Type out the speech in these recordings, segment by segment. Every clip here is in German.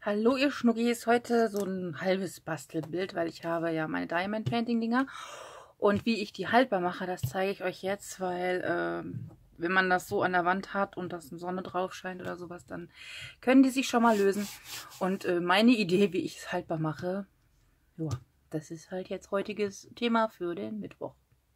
Hallo ihr Schnuggis, heute so ein halbes Bastelbild, weil ich habe ja meine Diamond Painting Dinger und wie ich die haltbar mache, das zeige ich euch jetzt, weil wenn man das so an der Wand hat und das Sonne drauf scheint oder sowas, dann können die sich schon mal lösen. Und meine Idee, wie ich es haltbar mache, ja, das ist halt jetzt heutiges Thema für den Mittwoch.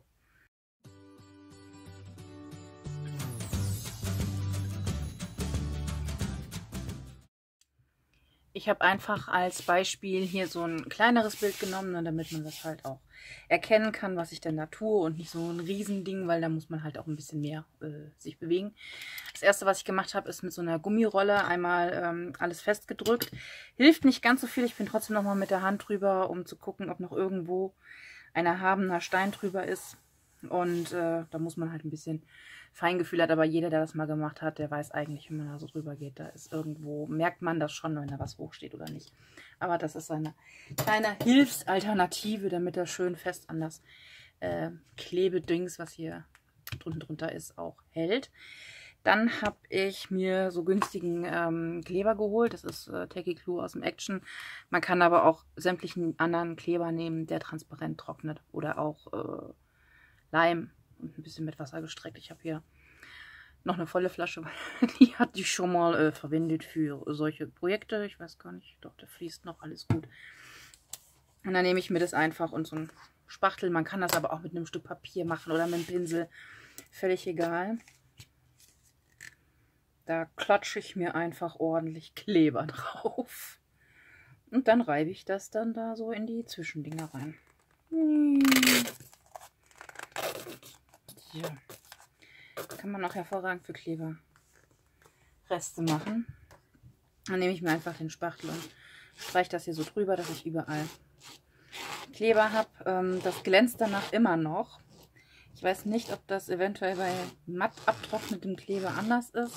Ich habe einfach als Beispiel hier so ein kleineres Bild genommen, ne, damit man das halt auch erkennen kann, was ich denn da tue und nicht so ein Riesending, weil da muss man halt auch ein bisschen mehr sich bewegen. Das erste, was ich gemacht habe, ist mit so einer Gummirolle einmal alles festgedrückt. Hilft nicht ganz so viel, ich bin trotzdem nochmal mit der Hand drüber, um zu gucken, ob noch irgendwo ein erhabener Stein drüber ist. Und da muss man halt ein bisschen Feingefühl hat, aber jeder, der das mal gemacht hat, der weiß eigentlich, wenn man da so drüber geht, da ist irgendwo, merkt man das schon, wenn da was hochsteht oder nicht. Aber das ist eine kleine Hilfsalternative, damit er schön fest an das Klebedings, was hier drunten drunter ist, auch hält. Dann habe ich mir so günstigen Kleber geholt. Das ist Tacky Glue aus dem Action. Man kann aber auch sämtlichen anderen Kleber nehmen, der transparent trocknet. Oder auch Leim und ein bisschen mit Wasser gestreckt. Ich habe hier noch eine volle Flasche, weil die hatte ich schon mal verwendet für solche Projekte. Ich weiß gar nicht, doch, da fließt noch alles gut. Und dann nehme ich mir das einfach und so ein Spachtel. Man kann das aber auch mit einem Stück Papier machen oder mit einem Pinsel. Völlig egal. Da klatsche ich mir einfach ordentlich Kleber drauf. Und dann reibe ich das dann da so in die Zwischendinger rein. Ja. Kann man auch hervorragend für Kleberreste machen. Dann nehme ich mir einfach den Spachtel und streiche das hier so drüber, dass ich überall Kleber habe. Das glänzt danach immer noch. Ich weiß nicht, ob das eventuell bei matt abtrocknetem Kleber anders ist.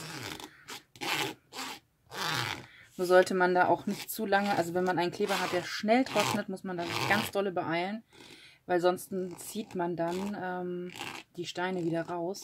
Nur sollte man da auch nicht zu lange, also wenn man einen Kleber hat, der schnell trocknet, muss man da ganz dolle beeilen, weil sonst zieht man dann die Steine wieder raus.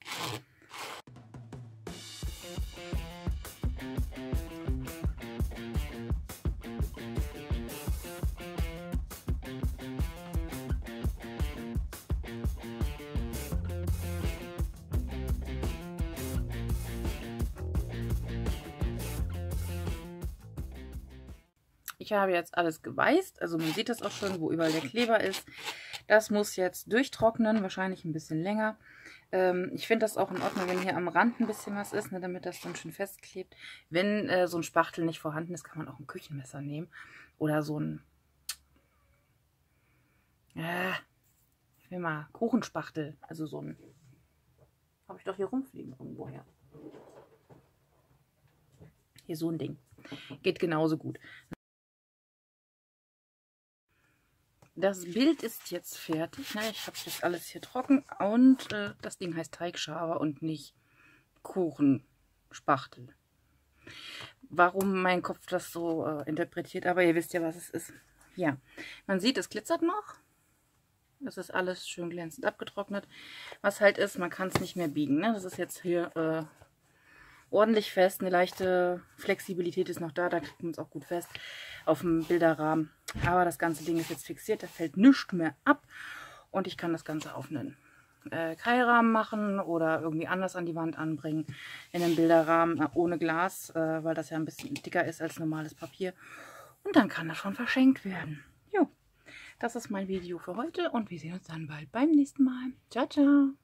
Ich habe jetzt alles geweißt, also man sieht das auch schon, wo überall der Kleber ist. Das muss jetzt durchtrocknen, wahrscheinlich ein bisschen länger. Ich finde das auch in Ordnung, wenn hier am Rand ein bisschen was ist, ne, damit das dann schön festklebt. Wenn so ein Spachtel nicht vorhanden ist, kann man auch ein Küchenmesser nehmen. Oder so ein, ich will mal, Kuchenspachtel. Also so ein, habe ich doch hier rumfliegen irgendwoher. Hier so ein Ding. Geht genauso gut. Das Bild ist jetzt fertig. Ich habe jetzt alles hier trocken und das Ding heißt Teigschaber und nicht Kuchenspachtel. Warum mein Kopf das so interpretiert, aber ihr wisst ja, was es ist. Ja, man sieht, es glitzert noch. Das ist alles schön glänzend abgetrocknet. Was halt ist, man kann es nicht mehr biegen. Ne? Das ist jetzt hier ordentlich fest. Eine leichte Flexibilität ist noch da, da kriegt man es auch gut fest auf dem Bilderrahmen. Aber das ganze Ding ist jetzt fixiert, da fällt nichts mehr ab. Und ich kann das Ganze auf einen Keilrahmen machen oder irgendwie anders an die Wand anbringen. In einem Bilderrahmen ohne Glas, weil das ja ein bisschen dicker ist als normales Papier. Und dann kann das schon verschenkt werden. Jo, das ist mein Video für heute und wir sehen uns dann bald beim nächsten Mal. Ciao, ciao!